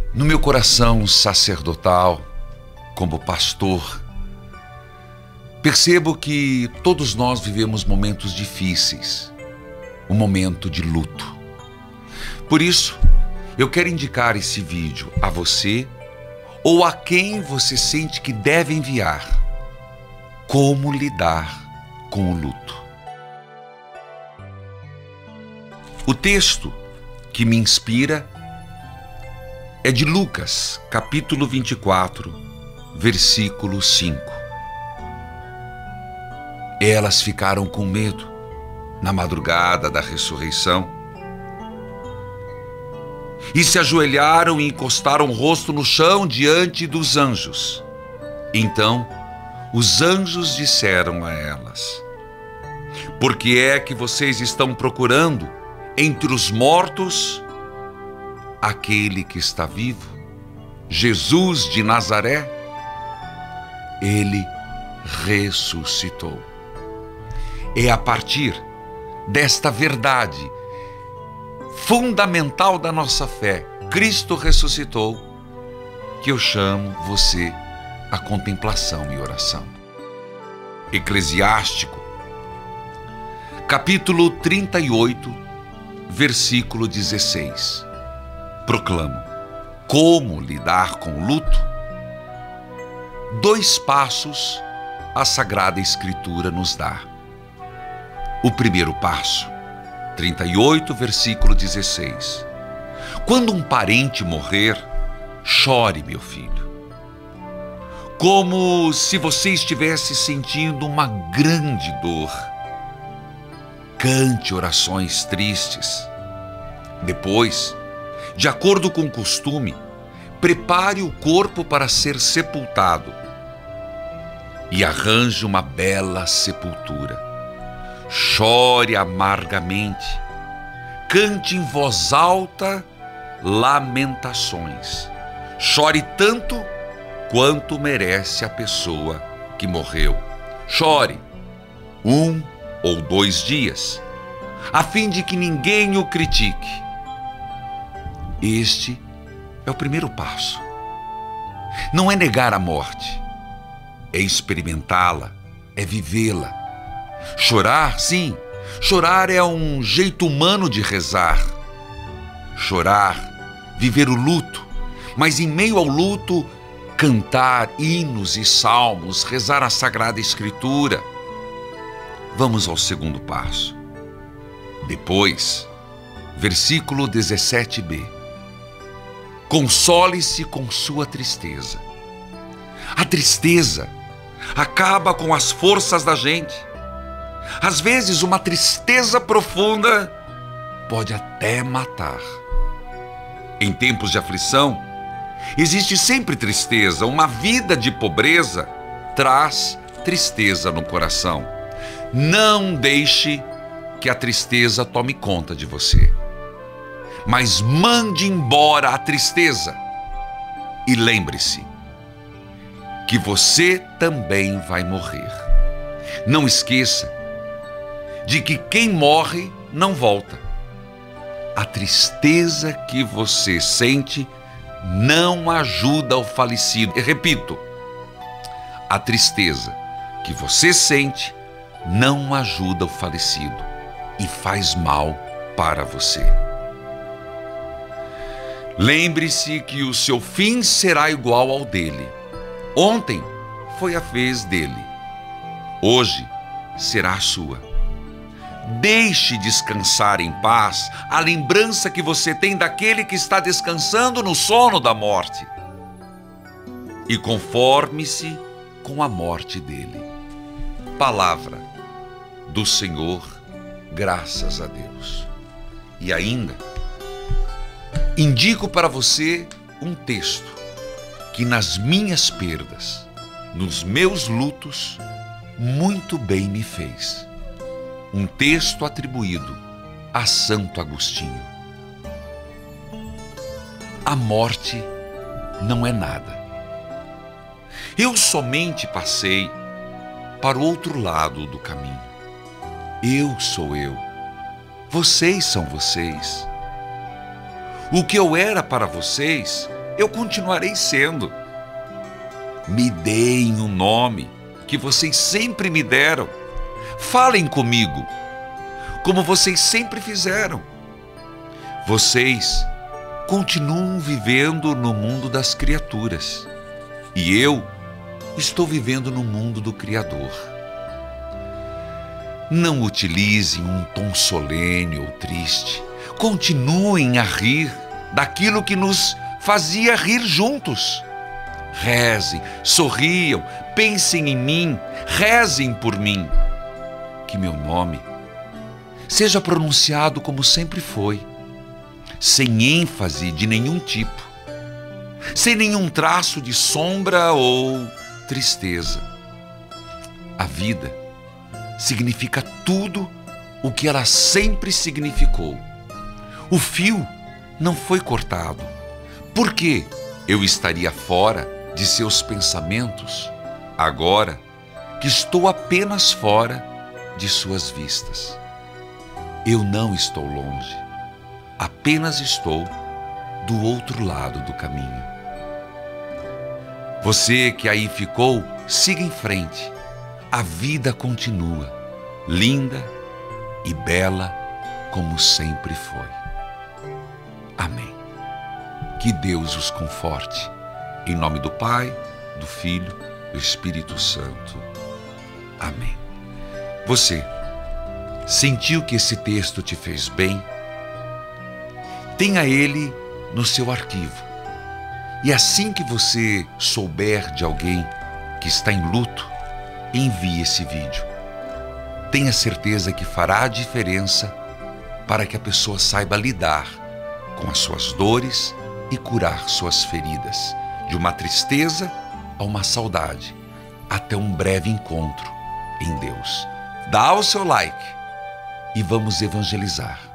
No meu coração sacerdotal, como pastor, percebo que todos nós vivemos momentos difíceis, um momento de luto. Por isso, eu quero indicar esse vídeo a você ou a quem você sente que deve enviar. Como lidar com o luto. O texto que me inspira é de Lucas, capítulo 24, versículo 5. Elas ficaram com medo na madrugada da ressurreição e se ajoelharam e encostaram o rosto no chão diante dos anjos. Então, os anjos disseram a elas: por que é que vocês estão procurando entre os mortos aquele que está vivo, Jesus de Nazaré? Ele ressuscitou. É a partir desta verdade fundamental da nossa fé, Cristo ressuscitou, que eu chamo você à contemplação e oração. Eclesiástico, capítulo 38, versículo 16. Proclamo: como lidar com o luto? 2 passos a Sagrada Escritura nos dá. O primeiro passo, 38, versículo 16. Quando um parente morrer, chore, meu filho, como se você estivesse sentindo uma grande dor. Cante orações tristes. Depois, de acordo com o costume, prepare o corpo para ser sepultado e arranje uma bela sepultura. Chore amargamente, cante em voz alta lamentações. Chore tanto quanto merece a pessoa que morreu. Chore 1 ou 2 dias, a fim de que ninguém o critique. Este é o primeiro passo. Não é negar a morte, é experimentá-la, é vivê-la. Chorar, sim, chorar é um jeito humano de rezar. Chorar, viver o luto, mas em meio ao luto, cantar hinos e salmos, rezar a Sagrada Escritura. Vamos ao segundo passo. Depois, versículo 17b. Console-se com sua tristeza. A tristeza acaba com as forças da gente. Às vezes, uma tristeza profunda pode até matar. Em tempos de aflição, existe sempre tristeza. Uma vida de pobreza traz tristeza no coração. Não deixe que a tristeza tome conta de você, mas mande embora a tristeza. E lembre-se que você também vai morrer. Não esqueça de que quem morre não volta. A tristeza que você sente não ajuda o falecido. Eu repito, a tristeza que você sente não ajuda o falecido e faz mal para você. Lembre-se que o seu fim será igual ao dele. Ontem foi a vez dele, hoje será a sua. Deixe descansar em paz a lembrança que você tem daquele que está descansando no sono da morte. E conforme-se com a morte dele. Palavra do Senhor, graças a Deus. E ainda, indico para você um texto que nas minhas perdas, nos meus lutos, muito bem me fez. Um texto atribuído a Santo Agostinho. A morte não é nada. Eu somente passei para o outro lado do caminho. Eu sou eu. Vocês são vocês. O que eu era para vocês, eu continuarei sendo. Me deem um nome que vocês sempre me deram. Falem comigo, como vocês sempre fizeram. Vocês continuam vivendo no mundo das criaturas e eu estou vivendo no mundo do Criador. Não utilizem um tom solene ou triste. Continuem a rir daquilo que nos fazia rir juntos. Rezem, sorriam, pensem em mim, rezem por mim. Que meu nome seja pronunciado como sempre foi, sem ênfase de nenhum tipo, sem nenhum traço de sombra ou tristeza. A vida significa tudo o que ela sempre significou. O fio não foi cortado. Por que eu estaria fora de seus pensamentos agora que estou apenas fora de suas vistas? Eu não estou longe, apenas estou do outro lado do caminho. Você que aí ficou, siga em frente. A vida continua, linda e bela como sempre foi. Amém. Que Deus os conforte. Em nome do Pai, do Filho, do Espírito Santo. Amém. Você sentiu que esse texto te fez bem? Tenha ele no seu arquivo. E assim que você souber de alguém que está em luto, envie esse vídeo. Tenha certeza que fará a diferença para que a pessoa saiba lidar com as suas dores e curar suas feridas, de uma tristeza a uma saudade, até um breve encontro em Deus. Dá o seu like e vamos evangelizar.